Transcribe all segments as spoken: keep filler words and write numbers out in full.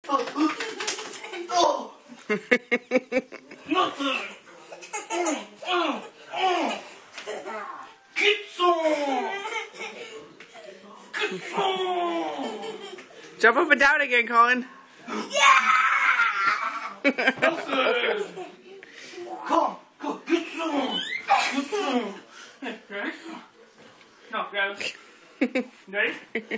Oh. Nothing. Get some. Get some. Jump up and down again, Colin. Yeah. Nothing. Come, come, get some. Get some. Hey, ready? No, grab it. Ready?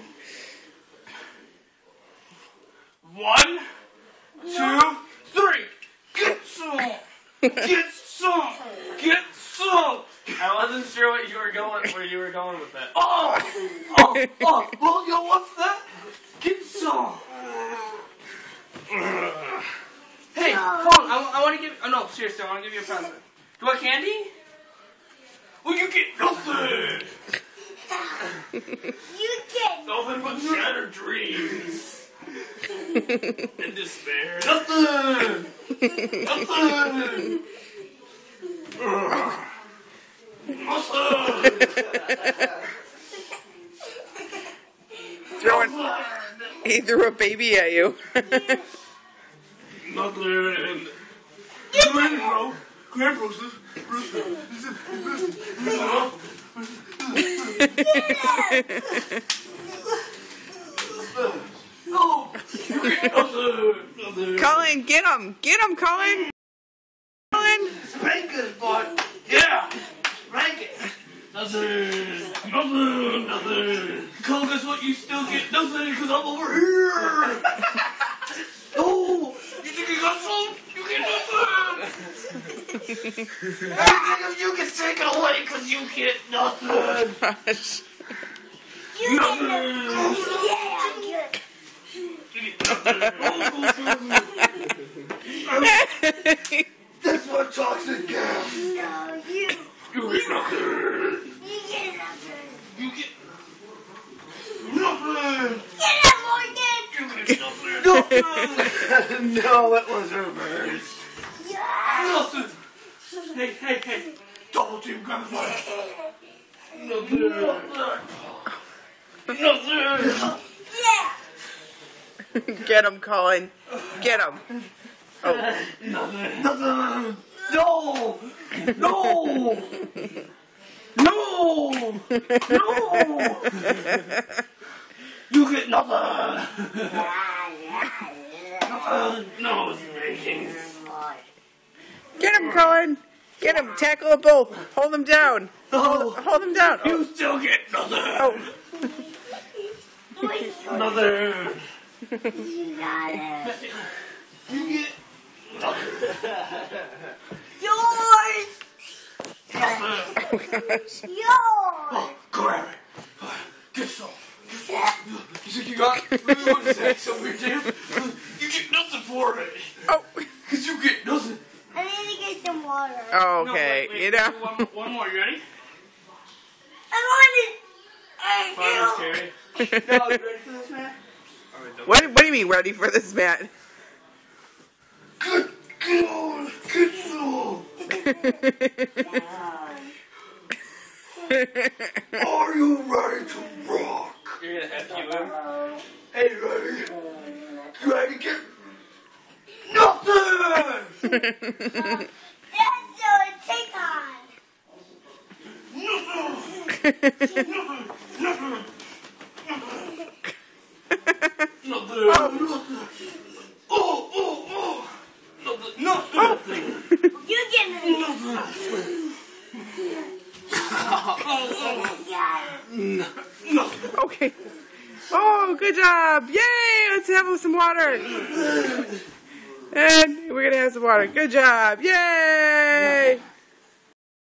One, two, three. Get some. Get some. Get some. I wasn't sure what you were going, where you were going with that. Oh, oh, oh. Well, you know what's that? Get some. Hey, hold on. I, I want to give. Oh no, seriously, I want to give you a present. Do you want candy? Well, you get nothing. You get Nothing but shattered dreams and despair. Nothing. Nothing. Nothing. Throwing. He threw a baby at you. Nothing. Grandpa, Grandpa, no, you get nothing. Colin, get him! Get him, Colin! Colin! Spank it, boy. Yeah, spank it. Nothing. Nothing. Nothing. Cole, guess what? You still get nothing because I'm over here. Oh, you think you got some? You get nothing. Everything of you gets taken away because you get nothing. Gosh. You Nothing. get Yeah, You get nothing. That's what toxic gas. No, you. You get nothing. You get nothing. You get nothing. Get it, Morgan. You get nothing. No, it was reversed. Yeah. Nothing. Hey, hey, hey. Double team gunfire. Nothing. Nothing. Yeah. Get him, Colin. Get him. Oh. Nothing. Nothing. No. No. No. No. You get nothing. Nothing. No spankings. Get him, Colin. Get him. Tackle them both. Hold them down. No. Hold them down. You Oh. still get nothing. Oh. Nothing. You got it. You get nothing. Yours. Nothing. Oh, gosh. Yours. Oh, grab it. Get some. You think you got really want to say some weird damn? You get nothing for it. Oh. Because you get nothing. I need to get some water. Oh, No, okay. wait, wait, You know. One, one more. You ready? I want it. Fine, I Terry. No, you ready for this, man? What, what do you mean ready for this, Matt? Good God, get some. Are you ready to rock? You're gonna F you him? Hey, ready? You ready to get nothing? That's your take on. Nothing. Nothing. Nothing. Nothing. Nothing. Oh, oh, oh. Nothing. Nothing. You get it. Nothing. Nothing. Okay. Oh, good job. Yay. Let's have some water. And we're going to have some water. Good job. Yay.